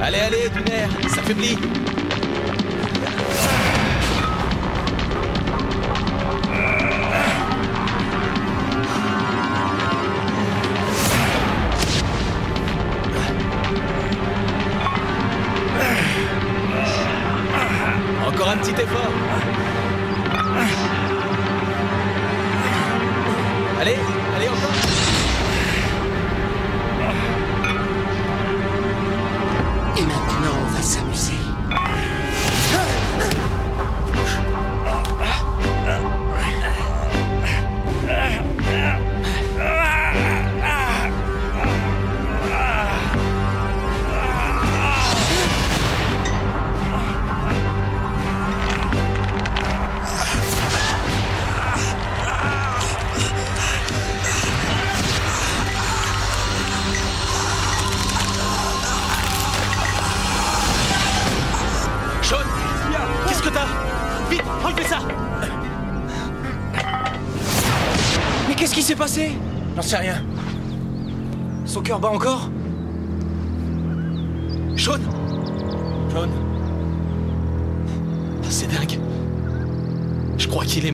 Allez, allez, du nerf, ça faiblit. Encore un petit effort. Allez, allez encore. Et maintenant, on va s'amuser. Sean, qu'est-ce que t'as? Vite, enlevez ça. Mais qu'est-ce qui s'est passé? J'en sais rien. Son cœur bat encore? Sean, Sean? c'est dingue. Je crois qu'il est